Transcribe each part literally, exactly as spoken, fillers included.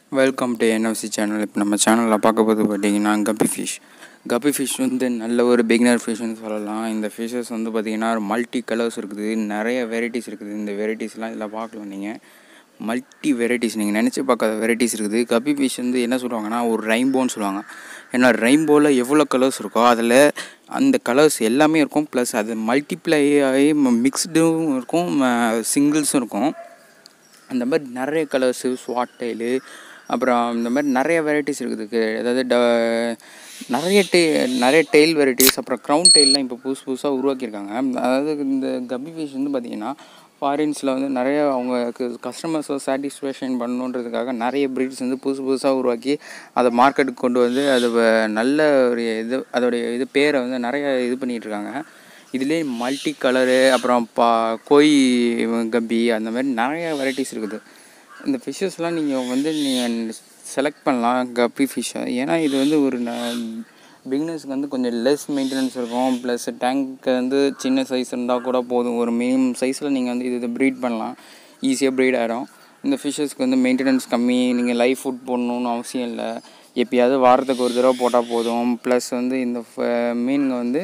Welcome to NFC channel. இப்போ நம்ம சேனலில் பார்க்க போது பார்த்திங்கன்னா கப்பி ஃபிஷ். கப்பி ஃபிஷ் வந்து நல்ல ஒரு பிகினர் ஃபிஷ்ஷுன்னு சொல்லலாம். இந்த ஃபிஷ்ஷஸ் வந்து பார்த்திங்கன்னா மல்டி கலர்ஸ் இருக்குது, நிறைய வெரைட்டிஸ் இருக்குது. இந்த வெரைட்டிஸ்லாம் இதில் பார்க்கலாம். நீங்கள் மல்டி வெரைட்டிஸ் நீங்கள் நினச்சி பார்க்காத வெரைட்டிஸ் இருக்குது. கப்பி ஃபிஷ் வந்து என்ன சொல்லுவாங்கன்னா ஒரு ரெயின்போன்னு சொல்லுவாங்க. ஏன்னா ரெயின்போவில் எவ்வளோ கலர்ஸ் இருக்கோ அதில் அந்த கலர்ஸ் எல்லாமே இருக்கும். ப்ளஸ் அது மல்டிப்ளை ஆகி மிக்ஸ்டும் இருக்கும், சிங்கிள்ஸும் இருக்கும். அந்த மாதிரி நிறைய கலர்ஸு, ஸ்வாட் டெயிலு, அப்புறம் இந்த மாதிரி நிறைய வெரைட்டிஸ் இருக்குது. அதாவது ட நிறைய டெ நிறைய டெயில் வெரைட்டிஸ், அப்புறம் க்ரௌன் டெயிலெலாம் இப்போ புதுசு புதுசாக உருவாக்கியிருக்காங்க. அதாவது இந்த கப்பி ஃபிஷ் வந்து பார்த்திங்கன்னா ஃபாரின்ஸில் வந்து நிறைய அவங்களுக்கு கஸ்டமர்ஸை சாட்டிஸ்ஃபேக்ஷன் பண்ணணுன்றதுக்காக நிறைய ப்ரீட்ஸ் வந்து புதுசு புதுசாக உருவாக்கி அதை மார்க்கெட்டுக்கு கொண்டு வந்து அது நல்ல ஒரு இது அதோடைய இது பேரை வந்து நிறைய இது பண்ணிகிட்ருக்காங்க. இதுலேயே மல்டி கலரு, அப்புறம் பா கோய் கப்பி, அந்த மாதிரி நிறைய வெரைட்டிஸ் இருக்குது. இந்த ஃபிஷ்ஷஸ்லாம் நீங்கள் வந்து நீங்கள் செலக்ட் பண்ணலாம் கப்பி ஃபிஷ்ஷை. ஏன்னா இது வந்து ஒரு ந பிகினர்ஸ்க்கு வந்து கொஞ்சம் லெஸ் மெயின்டெனன்ஸ் இருக்கும். ப்ளஸ் டேங்க்கு வந்து சின்ன சைஸ் இருந்தால் கூட போதும். ஒரு மினிமம் சைஸில் நீங்கள் வந்து இது இது ப்ரீட் பண்ணலாம், ஈஸியாக ப்ரீட் ஆகிடும். இந்த ஃபிஷ்ஷஸ்க்கு வந்து மெயின்டெனன்ஸ் கம்மி, நீங்கள் லைவ் ஃபுட் போடணுன்னு அவசியம் இல்லை. எப்பயாவது வாரத்துக்கு ஒரு தடவை போட்டால் போதும். ப்ளஸ் வந்து இந்த மீனுங்க வந்து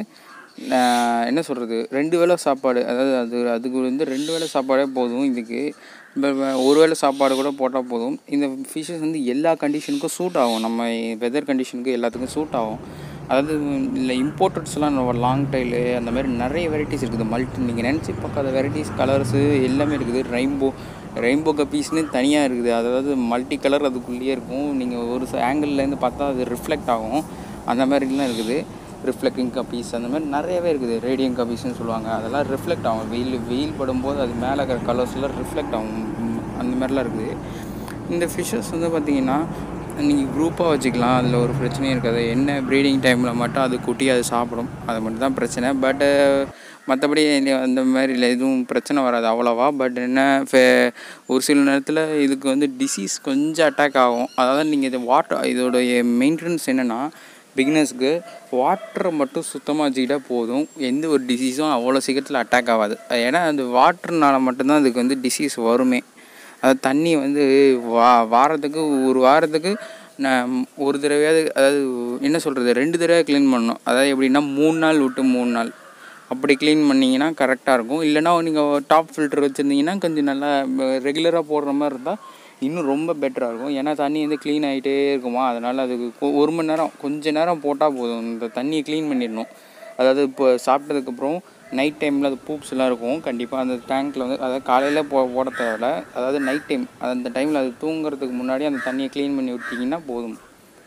என்ன சொல்கிறது, ரெண்டு வேளை சாப்பாடு, அதாவது அது அதுக்கு வந்து ரெண்டு வேளை சாப்பாடே போதும். இதுக்கு இப்போ ஒரு வேளை சாப்பாடு கூட போட்டால் போதும். இந்த ஃபிஷ்ஷஸ் வந்து எல்லா கண்டிஷனுக்கும் சூட் ஆகும். நம்ம வெதர் கண்டிஷனுக்கு எல்லாத்துக்கும் சூட் ஆகும். அதாவது இல்லை இம்போர்ட்டட்ஸ்லாம் லாங் டைலு, அந்த மாதிரி நிறைய வெரைட்டிஸ் இருக்குது. மல்டி நீங்கள் நினச்சி பார்க்காத வெரைட்டிஸ், கலர்ஸு எல்லாமே இருக்குது. ரெயின்போ ரெயின்போ கப்பீஸ்னு தனியாக இருக்குது. அதாவது மல்டி கலர் அதுக்குள்ளேயே இருக்கும். நீங்கள் ஒரு ஆங்கிள்லேருந்து பார்த்தா அது ரிஃப்ளெக்ட் ஆகும். அந்த மாதிரிலாம் இருக்குது. ரிஃப்ளெக்டிங் கப்பீஸ் அந்த மாதிரி நிறையவே இருக்குது. ரேடியம் கப்பீஸ்ன்னு சொல்லுவாங்க. அதெல்லாம் ரிஃப்ளெக்ட் ஆகும். வெயில் வெயில் படும்போது அது மேலே இருக்கிற கலர்ஸ்லாம் ரிஃப்ளெக்ட் ஆகும். அந்த மாதிரிலாம் இருக்குது. இந்த ஃபிஷ்ஷஸ் வந்து பார்த்திங்கன்னா நீங்கள் குரூப்பாக வச்சுக்கலாம், அதில் ஒரு பிரச்சனையும் இருக்காது. என்ன ப்ரீடிங் டைமில் மட்டும் அது குட்டி அது சாப்பிடும், அது மட்டும் தான் பிரச்சனை. பட்டு மற்றபடி அந்த மாதிரி இல்லை, எதுவும் பிரச்சனை வராது அவ்வளோவா. பட் என்ன ஃபே ஒரு சில நேரத்தில் இதுக்கு வந்து டிசீஸ் கொஞ்சம் அட்டாக் ஆகும். அதாவது நீங்கள் இது வாட்டர் இதோடைய மெயின்டெனன்ஸ் என்னென்னா, பிகினர்ஸ்க்கு வாட்டரை மட்டும் சுத்தமாக வச்சுக்கிட்டால் போதும். எந்த ஒரு டிசீஸும் அவ்வளோ சீக்கிரத்தில் அட்டாக் ஆகாது. ஏன்னா அந்த வாட்டர்னால மட்டும்தான் அதுக்கு வந்து டிசீஸ் வருமே. அதாவது தண்ணி வந்து வா வாரத்துக்கு ஒரு வாரத்துக்கு நான் ஒரு தடவையாவது, அதாவது என்ன சொல்கிறது, ரெண்டு தடவை க்ளீன் பண்ணணும். அதாவது எப்படின்னா மூணு நாள் விட்டு மூணு நாள் அப்படி க்ளீன் பண்ணிங்கன்னா கரெக்டாக இருக்கும். இல்லைனா நீங்கள் டாப் ஃபில்டர் வச்சுருந்தீங்கன்னா கொஞ்சம் நல்லா ரெகுலராக போடுற மாதிரி இருந்தால் இன்னும் ரொம்ப பெட்டராக இருக்கும். ஏன்னா தண்ணி வந்து க்ளீன் ஆகிட்டே இருக்குமா, அதனால் அதுக்கு ஒரு மணி நேரம் கொஞ்சம் நேரம் போட்டால் போதும். இந்த தண்ணியை க்ளீன் பண்ணிடணும். அதாவது இப்போ சாப்பிட்டதுக்கப்புறம் நைட் டைமில் அது பூப்ஸ்லாம் இருக்கும். கண்டிப்பாக அந்த டேங்க்கில் வந்து, அதாவது காலையில் போ போட தேவையில்ல, அதாவது நைட் டைம் அந்த டைமில் அது தூங்குறதுக்கு முன்னாடி அந்த தண்ணியை க்ளீன் பண்ணி விட்டிங்கன்னா போதும்.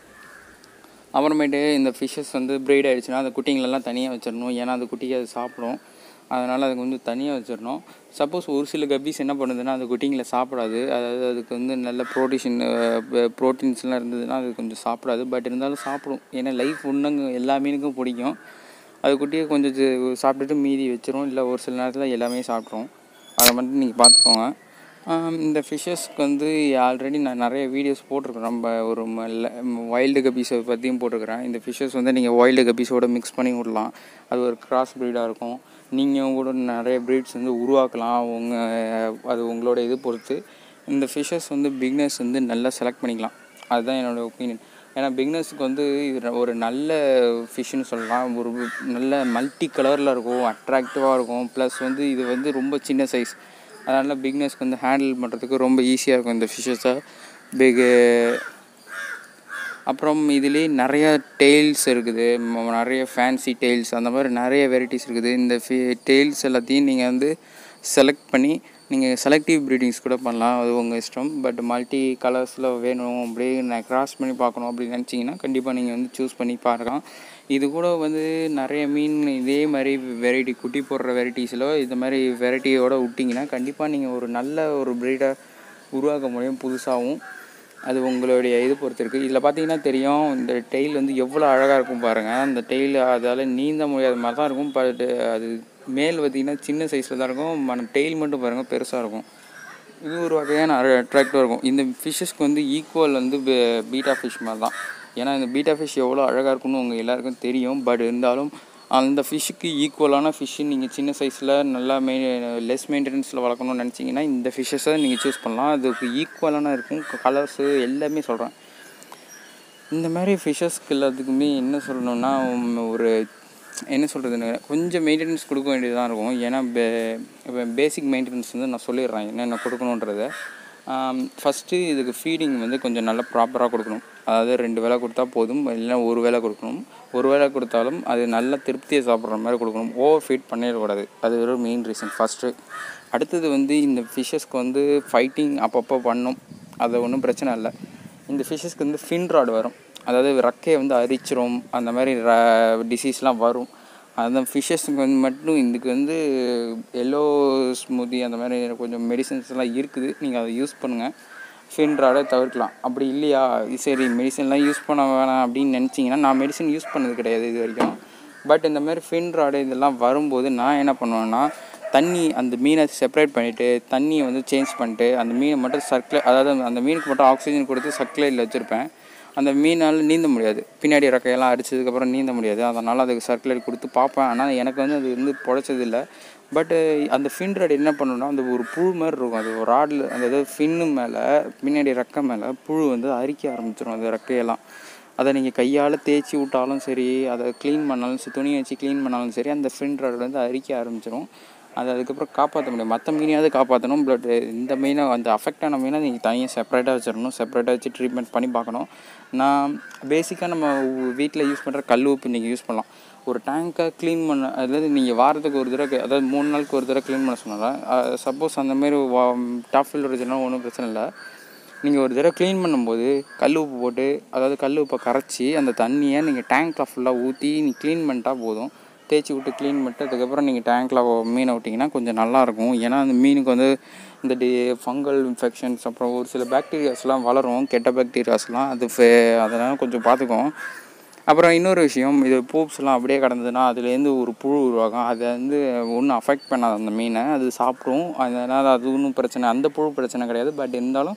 அப்புறமேட்டு இந்த ஃபிஷ்ஷஸ் வந்து ப்ரீட் ஆகிடுச்சுன்னா அந்த குட்டிங்களெல்லாம் தனியாக வச்சிடணும். ஏன்னா அந்த குட்டியை அது சாப்பிடும். அதனால் அதுக்கு வந்து தனியாக வச்சிடணும். சப்போஸ் ஒரு சில கப்பீஸ் என்ன பண்ணுதுன்னா அந்த குட்டிங்களை சாப்பிடாது. அதாவது அதுக்கு வந்து நல்ல ப்ரோட்டீன் ப்ரோட்டீன்ஸ்லாம் இருந்ததுன்னா அது கொஞ்சம் சாப்பிடாது. பட் இருந்தாலும் சாப்பிடும். ஏன்னா லைஃப் ஒன்றுங்க எல்லா மீனுக்கும் பிடிக்கும். அது குட்டியை கொஞ்சம் சாப்பிட்டுட்டு மீதி வச்சிரும். இல்லை ஒரு சில நேரத்தில் எல்லாமே சாப்பிட்ரும். அதை மட்டும் நீங்கள் பார்த்துக்கோங்க. இந்த ஃபிஷ்ஷஸ்க்கு வந்து ஆல்ரெடி நான் நிறைய வீடியோஸ் போட்டிருக்கிறேன். நம்ம ஒரு வைல்டு கப்பீஸை பற்றியும் போட்டிருக்கிறேன். இந்த ஃபிஷ்ஷஸ் வந்து நீங்கள் வைல்டு கப்பீஸோடு மிக்ஸ் பண்ணி விடலாம். அது ஒரு கிராஸ் ப்ரீடாக இருக்கும். நீங்கள் கூட நிறைய ப்ரீட்ஸ் வந்து உருவாக்கலாம். உங்கள் அது உங்களோட இது பொறுத்து. இந்த ஃபிஷ்ஷஸ் வந்து பிகினர்ஸ் வந்து நல்லா செலக்ட் பண்ணிக்கலாம். அதுதான் என்னோடய ஒப்பீனியன். ஏன்னா பிகினர்ஸுக்கு வந்து இது ஒரு நல்ல ஃபிஷ்ஷுன்னு சொல்லலாம். ஒரு நல்ல மல்டி கலரில் இருக்கும், அட்ராக்டிவாக இருக்கும். ப்ளஸ் வந்து இது வந்து ரொம்ப சின்ன சைஸ். அதனால் பிகினர்ஸ்க்கு வந்து ஹேண்டில் பண்ணுறதுக்கு ரொம்ப ஈஸியாக இருக்கும் இந்த ஃபிஷ்ஷஸை. பிகு அப்புறம் இதுலேயே நிறைய டெயில்ஸ் இருக்குது, நிறைய ஃபேன்சி டெயில்ஸ், அந்த மாதிரி நிறைய வெரைட்டிஸ் இருக்குது. இந்த ஃபி டெயில்ஸ் எல்லாத்தையும் நீங்கள் வந்து செலக்ட் பண்ணி நீங்கள் செலக்டிவ் ப்ரீடிங்ஸ் கூட பண்ணலாம். அது உங்கள் இஷ்டம். பட் மல்டி கலர்ஸில் வேணும், அப்படியே நான் க்ராஸ் பண்ணி பார்க்கணும் அப்படின்னு நினச்சிங்கன்னா கண்டிப்பாக நீங்கள் வந்து சூஸ் பண்ணி பார்க்கலாம். இது கூட வந்து நிறைய மீன் இதே மாதிரி வெரைட்டி குட்டி போடுற வெரைட்டிஸில் இந்த மாதிரி வெரைட்டியோடு விட்டிங்கன்னா கண்டிப்பாக நீங்கள் ஒரு நல்ல ஒரு ப்ரீடை உருவாக்க முடியும் புதுசாகவும். அது உங்களுடைய இது பொறுத்து இருக்குது. இதில் பார்த்தீங்கன்னா தெரியும், இந்த டெயில் வந்து எவ்வளோ அழகாக இருக்கும் பாருங்கள். அந்த டெயில் அதால் நீந்த முடியாத மாதிரி தான் இருக்கும். பட் அது மேல் பார்த்திங்கன்னா சின்ன சைஸில் தான் இருக்கும். மன டெயில் மட்டும் பாருங்கள் பெருசாக இருக்கும். இது ஒரு வகையான அட்ராக்டிவாக இருக்கும். இந்த ஃபிஷ்ஷஸ்க்கு வந்து ஈக்குவல் வந்து பீட்டா ஃபிஷ் மாதிரி தான். ஏன்னா இந்த பீட்டா ஃபிஷ் எவ்வளோ அழகாக இருக்குன்னு உங்கள் எல்லாேருக்கும் தெரியும். பட் இருந்தாலும் அந்த ஃபிஷ்ஷுக்கு ஈக்குவலான ஃபிஷ்ஷு நீங்கள் சின்ன சைஸில் நல்லா மெய் லெஸ் மெயின்டெனன்ஸில் வளர்க்கணும்னு நினச்சிங்கன்னா இந்த ஃபிஷ்ஷஸை நீங்கள் சூஸ் பண்ணலாம். அதுக்கு ஈக்குவலான இருக்கும், கலர்ஸு எல்லாமே சொல்கிறேன். இந்த மாதிரி ஃபிஷ்ஷஸ்க்கு எல்லாத்துக்குமே என்ன சொல்லணுன்னா, ஒரு என்ன சொல்கிறதுன்னு கொஞ்சம் மெயின்டெனன்ஸ் கொடுக்க வேண்டியதாக இருக்கும். ஏன்னா பே இப்போ பேசிக் மெயின்டெனன்ஸ் வந்து நான் சொல்லிடுறேன் என்னென்ன கொடுக்கணுன்றதை. ஃபஸ்ட்டு இதுக்கு ஃபீடிங் வந்து கொஞ்சம் நல்லா ப்ராப்பராக கொடுக்கணும். அதாவது ரெண்டு வேளை கொடுத்தா போதும், இல்லைன்னா ஒரு வேளை கொடுக்கணும். ஒரு வேளை கொடுத்தாலும் அது நல்லா திருப்தியை சாப்பிட்ற மாதிரி கொடுக்கணும். ஓவர் ஃபீட் பண்ணிடக்கூடாது. அது ஒரு மெயின் ரீசன் ஃபஸ்ட்டு. அடுத்தது வந்து இந்த ஃபிஷ்ஷஸ்க்கு வந்து ஃபைட்டிங் அப்பப்போ பண்ணும், அது ஒன்றும் பிரச்சனை இல்லை. இந்த ஃபிஷ்ஷஸ்க்கு வந்து ஃபின் ராட் வரும், அதாவது ரெக்கையை வந்து அரிச்சிரும், அந்த மாதிரி ர டிசீஸ்லாம் வரும். அந்த ஃபிஷ்ஷஸ்க்கு வந்து மட்டும் இதுக்கு வந்து எல்லோ ஸ்மூதி அந்த மாதிரி கொஞ்சம் மெடிசன்ஸ்லாம் இருக்குது, நீங்கள் அதை யூஸ் பண்ணுங்கள். ஃபின் ராடை தவிர்க்கலாம். அப்படி இல்லையா சரி மெடிசன்லாம் யூஸ் பண்ண வேணாம் அப்படின்னு நினச்சிங்கன்னா, நான் மெடிசன் யூஸ் பண்ணது கிடையாது இது வரைக்கும். பட் இந்த மாதிரி ஃபின் ராடு இதெல்லாம் வரும்போது நான் என்ன பண்ணுவேன்னா, தண்ணி அந்த மீனை செப்பரேட் பண்ணிவிட்டு தண்ணியை வந்து சேஞ்ச் பண்ணிட்டு அந்த மீனை மட்டும் சர்க்குலே அதாவது அந்த மீனுக்கு மட்டும் ஆக்சிஜன் கொடுத்து சர்க்குலேட்டில் வச்சுருப்பேன். அந்த மீனால் நீந்த முடியாது, பின்னாடி ரெக்கையெல்லாம் அடித்ததுக்கப்புறம் நீந்த முடியாது. அதனால் அதுக்கு சர்க்குலேட் கொடுத்து பார்ப்பேன். ஆனால் எனக்கு வந்து அது வந்து பொழைச்சதில்லை. பட்டு அந்த ஃபின் ராட் என்ன பண்ணணுன்னா, அந்த ஒரு புழு மாதிரி இருக்கும், அது ஒரு ராடில் அந்த இது ஃபின்னு மேலே பின்னாடி ரெக்கை மேலே புழு வந்து அரிக்க ஆரம்பிச்சிடும் அந்த ரெக்கையெல்லாம். அதை நீங்கள் கையால் தேய்ச்சி விட்டாலும் சரி, அதை க்ளீன் பண்ணாலும் சரி, துணியை வச்சு க்ளீன் பண்ணாலும் சரி, அந்த ஃபின் ராட் வந்து அரிக்க ஆரம்பிச்சிடும். அது அதுக்கப்புறம் காப்பாற்ற முடியும். மற்ற மீனையாவது காப்பாற்றணும், பட் இந்த மீனை அந்த அஃபெக்டான மீனை நீங்கள் தனியாக செப்பரேட்டாக வச்சிடணும். செப்பரேட்டாக வச்சு ட்ரீட்மெண்ட் பண்ணி பார்க்கணும். நான் பேசிக்காக நம்ம வீட்டில் யூஸ் பண்ணுற கல் உப்பு நீங்கள் யூஸ் பண்ணலாம். ஒரு டேங்கை க்ளீன் பண்ண, அதாவது நீங்கள் வாரத்துக்கு ஒரு தடவை, அதாவது மூணு நாளுக்கு ஒரு தடவை க்ளீன் பண்ண சொன்னால, சப்போஸ் அந்தமாரி வா டாப் ஃபில்டர் வச்சுன்னா ஒன்றும் பிரச்சனை இல்லை. நீங்கள் ஒரு தடவை க்ளீன் பண்ணும்போது கல் உப்பு போட்டு, அதாவது கல் உப்பை கரைச்சி அந்த தண்ணியை நீங்கள் டேங்க்கில் ஃபுல்லாக ஊற்றி நீ க்ளீன் பண்ணிட்டா போதும். தேய்ச்சி விட்டு க்ளீன் பண்ணிட்டு அதுக்கப்புறம் நீங்கள் டேங்க்கில் மீனை விட்டிங்கன்னா கொஞ்சம் நல்லாயிருக்கும். ஏன்னா அந்த மீனுக்கு வந்து இந்த டி ஃபங்கல் இன்ஃபெக்ஷன்ஸ் அப்புறம் ஒரு சில பாக்டீரியாஸ்லாம் வளரும், கெட்ட பாக்டீரியாஸ்லாம், அது ஃபே அதெல்லாம் கொஞ்சம் பார்த்துக்கும். அப்புறம் இன்னொரு விஷயம், இது பூப்ஸ்லாம் அப்படியே கிடந்ததுன்னா அதுலேருந்து ஒரு புழு உருவாகும். அதை வந்து ஒன்றும் அஃபெக்ட் பண்ணாது அந்த மீனை, அது சாப்பிடும். அதனால் அது ஒன்றும் பிரச்சனை, அந்த புழு பிரச்சனை கிடையாது. பட் இருந்தாலும்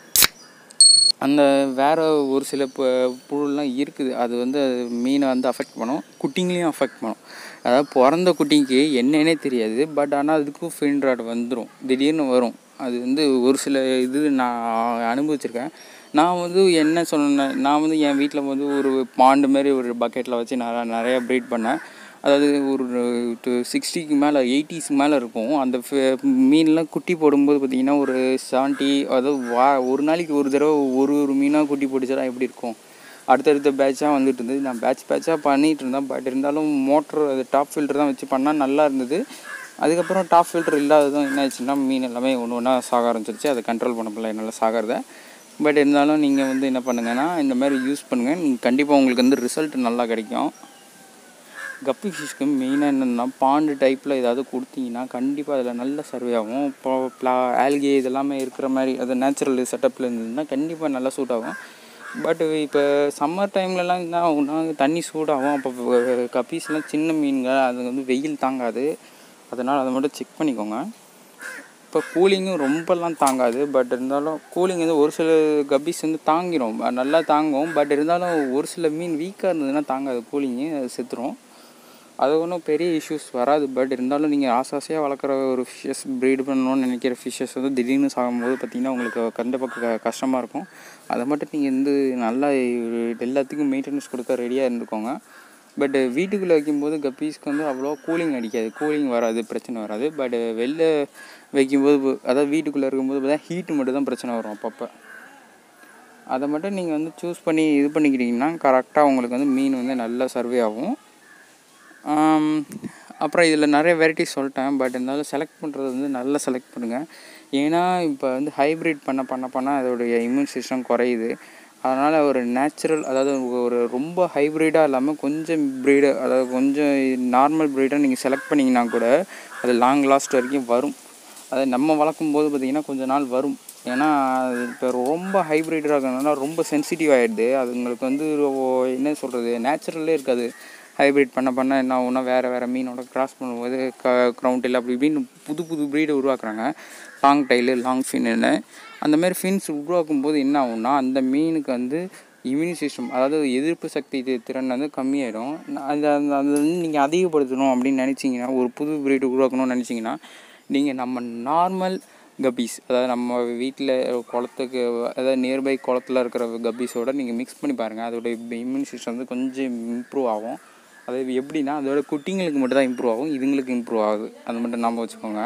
அந்த வேறு ஒரு சில ப புழுலாம் இருக்குது, அது வந்து மீனை வந்து அஃபெக்ட் பண்ணும், குட்டிங்களையும் அஃபெக்ட் பண்ணும். அதாவது பிறந்த குட்டிக்கு என்னன்னே தெரியாது, பட் ஆனால் அதுக்கும் ஃபின் ராட் வந்துடும், திடீர்னு வரும். அது வந்து ஒரு சில இது நான் அனுபவிச்சிருக்கேன். நான் வந்து என்ன சொன்னேன், நான் வந்து என் வீட்டில் வந்து ஒரு பாண்டு மாதிரி ஒரு பக்கெட்டில் வச்சு நான் நிறையா ப்ரீட் பண்ணேன். அதாவது ஒரு டூ சிக்ஸ்டிக்கு மேலே எயிட்டிஸ்க்கு மேலே இருக்கும். அந்த மீன்லாம் குட்டி போடும்போது பார்த்திங்கன்னா ஒரு செவன்ட்டி, அதாவது வா ஒரு நாளைக்கு ஒரு தடவை ஒரு ஒரு மீனாக குட்டி போட்டுச்சுன்னா எப்படி இருக்கும். அடுத்தடுத்த பேட்சாக வந்துட்டு இருந்தது. நான் பேட்ச் பேட்சாக பண்ணிகிட்டு இருந்தேன். பட் இருந்தாலும் மோட்ரு அது டாப் ஃபில்டர் தான் வச்சு பண்ணால் நல்லா இருந்தது. அதுக்கப்புறம் டாப் ஃபில்டர் இல்லாததும் என்ன ஆச்சுன்னா மீன் எல்லாமே ஒன்று ஒன்றா சாக ஆரம்பிச்சிருச்சு. அதை கண்ட்ரோல் பண்ண முடியல என்னால் சாகிறத. பட் இருந்தாலும் நீங்கள் வந்து என்ன பண்ணுங்கன்னா, இந்த மாதிரி யூஸ் பண்ணுங்கள். நீங்கள் கண்டிப்பாக உங்களுக்கு வந்து ரிசல்ட் நல்லா கிடைக்கும். கப்பி ஃபிஷ்க்கு மெயினாக என்னென்னா, பாண்டு டைப்பில் ஏதாவது கொடுத்தீங்கன்னா கண்டிப்பாக அதில் நல்ல சர்வே ஆகும். இப்போ ப்ளா ஆல்கே இதெல்லாமே இருக்கிற மாதிரி அது நேச்சுரல் செட்டப்பில் இருந்ததுன்னா கண்டிப்பாக நல்லா சூட் ஆகும். பட் இப்போ சம்மர் டைம்லலாம் என்ன ஆகும்னா தண்ணி சூடாகும். அப்போ கப்பீஸ்லாம் சின்ன மீன்கள், அது வந்து வெயில் தாங்காது. அதனால் அதை மட்டும் செக் பண்ணிக்கோங்க. இப்போ கூலிங்கும் ரொம்பலாம் தாங்காது. பட் இருந்தாலும் கூலிங் வந்து ஒரு சில கப்பீஸ் வந்து தாங்கிடும், நல்லா தாங்கும். பட் இருந்தாலும் ஒரு சில மீன் வீக்காக இருந்ததுன்னா தாங்காது கூலிங்கு, அது செத்துரும். அது ஒன்றும் பெரிய இஷ்யூஸ் வராது. பட் இருந்தாலும் நீங்கள் ஆசை ஆசையாக வளர்க்குற ஒரு ஃபிஷ்ஷஸ் ப்ரீட் பண்ணணும்னு நினைக்கிற ஃபிஷ்ஷஸ் வந்து திடீர்னு சாகும்போது பார்த்திங்கன்னா உங்களுக்கு கண்டிப்பாக க கஷ்டமாக இருக்கும். அதை மட்டும் நீங்கள் வந்து நல்லா எல்லாத்துக்கும் மெயின்டெனன்ஸ் கொடுக்க ரெடியாக இருந்துக்கோங்க. பட் வீட்டுக்குள்ளே வைக்கும்போது கப்பீஸ்க்கு வந்து அவ்வளோ கூலிங் அடிக்காது, கூலிங் வராது, பிரச்சனை வராது. பட் வெளில வைக்கும்போது, அதாவது வீட்டுக்குள்ளே இருக்கும்போது பார்த்தா ஹீட்டு மட்டும் தான் பிரச்சனை வரும் அப்பப்போ. அதை மட்டும் நீங்கள் வந்து சூஸ் பண்ணி இது பண்ணிக்கிட்டிங்கன்னா கரெக்டாக உங்களுக்கு வந்து மீன் வந்து நல்லா சர்வே ஆகும். அப்புறம் இதில் நிறைய வெரைட்டிஸ் சொல்லிட்டேன். பட் இருந்தாலும் செலக்ட் பண்ணுறது வந்து நல்லா செலக்ட் பண்ணுங்கள். ஏன்னா இப்போ வந்து ஹைப்ரிட் பண்ண பண்ண பண்ண அதோடைய இம்யூன் சிஸ்டம் குறையுது. அதனால் ஒரு நேச்சுரல், அதாவது ஒரு ரொம்ப ஹைப்ரிடாக இல்லாமல் கொஞ்சம் ப்ரீடு, அதாவது கொஞ்சம் நார்மல் ப்ரீடாக நீங்கள் செலக்ட் பண்ணிங்கன்னா கூட அது லாங் லாஸ்ட் வரைக்கும் வரும். அதை நம்ம வளர்க்கும் போது பார்த்திங்கன்னா கொஞ்ச நாள் வரும். ஏன்னா இப்போ ரொம்ப ஹைப்ரிடாக இருக்கிறதுனால ரொம்ப சென்சிட்டிவ் ஆகிடுது. அது உங்களுக்கு வந்து என்ன சொல்கிறது, நேச்சுரல்லே இருக்காது. ஹைப்ரிட் பண்ண பண்ண என்ன ஆகும்னா வேறு வேறு மீனோட கிராஸ் பண்ணும்போது க க்ரௌன் டெயில் அப்படி இப்படின்னு புது புது ப்ரீடை உருவாக்குறாங்க. லாங் டைலு, லாங் ஃபின்னு, அந்த மாதிரி ஃபின்ஸ் உருவாக்கும் போது என்ன ஆகும்னா அந்த மீனுக்கு வந்து இம்யூனி சிஸ்டம் அதாவது எதிர்ப்பு சக்தி திறன் வந்து கம்மியாயிடும். அந்த அந்த அது வந்து நீங்கள் அதிகப்படுத்தணும் அப்படின்னு நினச்சிங்கன்னா, ஒரு புது ப்ரீடு உருவாக்கணும்னு நினச்சிங்கன்னா, நீங்கள் நம்ம நார்மல் கப்பீஸ் அதாவது நம்ம வீட்டில் குளத்துக்கு அதாவது நியர்பை குளத்துல இருக்கிற கப்பீஸோடு நீங்கள் மிக்ஸ் பண்ணி பாருங்கள். அதோட இம்யூனி சிஸ்டம் வந்து கொஞ்சம் இம்ப்ரூவ் ஆகும். அது எப்படின்னா அதோட குட்டிங்களுக்கு மட்டும் தான் இம்ப்ரூவ் ஆகும், இதுங்களுக்கு இம்ப்ரூவ் ஆகுது. அது மட்டும் ஞாபகம் வச்சுக்கோங்க.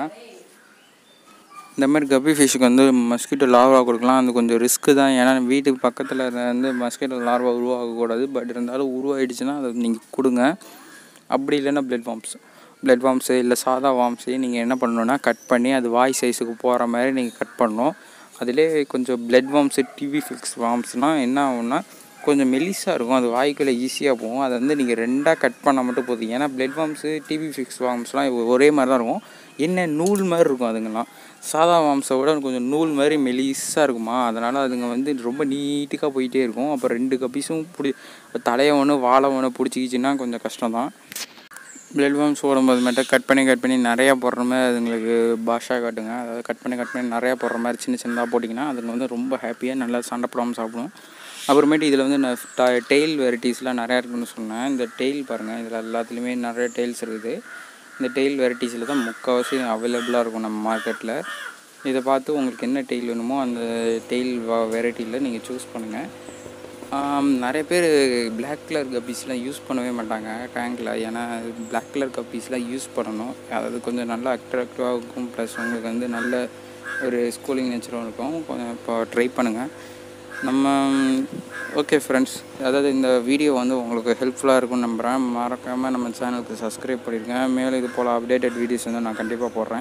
இந்த மாதிரி கப்பி ஃபிஷ்ஷுக்கு வந்து மஸ்கிட்டோ லார்வா கொடுக்கலாம். அது கொஞ்சம் ரிஸ்க்கு தான். ஏன்னா வீட்டுக்கு பக்கத்தில் வந்து மஸ்கிட்டோ லார்வா உருவாகக்கூடாது. பட் இருந்தாலும் உருவாகிடுச்சுன்னா அதை நீங்கள் கொடுங்க. அப்படி இல்லைன்னா பிளட் வார்ம்ஸ் பிளட் வார்ம்ஸு இல்லை சாதா வார்ம்ஸு நீங்கள் என்ன பண்ணணுன்னா கட் பண்ணி அது வாய் சைஸுக்கு போகிற மாதிரி நீங்கள் கட் பண்ணணும். அதிலே கொஞ்சம் பிளட் வார்ம்ஸு டிவி ஃபிக்ஸ் வார்ம்ஸ்னால் என்ன ஆகும்னா கொஞ்சம் மெலிசாக இருக்கும், அது வாய்க்குள்ளே ஈஸியாக போகும். அதை வந்து நீங்கள் ரெண்டாக கட் பண்ணால் மட்டும் போதும். ஏன்னா பிளட் வார்ம்ஸு டிவி ஃபிக்ஸ் வார்ம்ஸ்லாம் ஒரே மாதிரி தான் இருக்கும். என்ன நூல் மாதிரி இருக்கும் அதுங்கெல்லாம். சாதா வார்ம்ஸை விட கொஞ்சம் நூல் மாதிரி மெலிசாக இருக்குமா, அதனால் அதுங்க வந்து ரொம்ப நீட்டுக்காக போயிட்டே இருக்கும். அப்போ ரெண்டு கப்பீஸும் பிடி தலையை ஒன்று வாழை ஒன்று பிடிச்சிக்கிச்சின்னா கொஞ்சம் கஷ்டம் தான். பிளட் வார்ம்ஸ் ஓடும்போது மட்டும் கட் பண்ணி கட் பண்ணி நிறையா போடுற மாதிரி அதுங்களுக்கு பாஷா காட்டுங்க. அதாவது கட் பண்ணி கட் பண்ணி நிறையா போடுற மாதிரி சின்ன சின்னதாக போட்டிங்கன்னா அதுங்க வந்து ரொம்ப ஹாப்பியாக நல்லா சண்டை போடாமல் சாப்பிடும். அப்புறமேட்டு இதில் வந்து நான் டெயில் வெரைட்டிஸ்லாம் நிறையா இருக்குதுன்னு சொன்னேன். இந்த டெயில் பாருங்கள், இதில் எல்லாத்துலேயுமே நிறைய டெயில்ஸ் இருக்குது. இந்த டெயில் வெரைட்டிஸில் தான் முக்கால்வாசி அவைலபிளாக இருக்கும் நம்ம மார்க்கெட்டில். இதை பார்த்து உங்களுக்கு என்ன டெயில் வேணுமோ அந்த டெயில் வெரைட்டியில் நீங்கள் சூஸ் பண்ணுங்கள். நிறைய பேர் பிளாக் கலர் கப்பீஸ்லாம் யூஸ் பண்ணவே மாட்டாங்க டேங்கில். ஏன்னா பிளாக் கலர் கப்பீஸ்லாம் யூஸ் பண்ணணும். அதாவது கொஞ்சம் நல்லா அட்ராக்டிவாக இருக்கும். ப்ளஸ் உங்களுக்கு வந்து நல்ல ஒரு ஸ்கூலிங் நேச்சரும் இருக்கும். கொஞ்சம் இப்போ ட்ரை பண்ணுங்கள். நம்ம ஓகே ஃப்ரெண்ட்ஸ், அதாவது இந்த வீடியோ வந்து உங்களுக்கு ஹெல்ப்ஃபுல்லாக இருக்கும்னு நம்புகிறேன். மறக்காமல் நம்ம சேனலுக்கு சப்ஸ்கிரைப் பண்ணியிருக்கேன். மேலும் இது போல் அப்டேட்டட் வீடியோஸ் வந்து நான் கண்டிப்பாக போடுறேன்.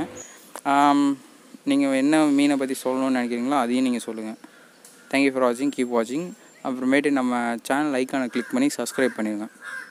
நீங்கள் என்ன மீனை பற்றி சொல்லணும்னு நினைக்கிறீங்களோ அதையும் நீங்கள் சொல்லுங்கள். தேங்க்யூ ஃபார் வாட்சிங், கீப் வாட்சிங். அப்புறமேட்டு நம்ம சேனல் ஐக்கானை கிளிக் பண்ணி சப்ஸ்கிரைப் பண்ணிடுங்க.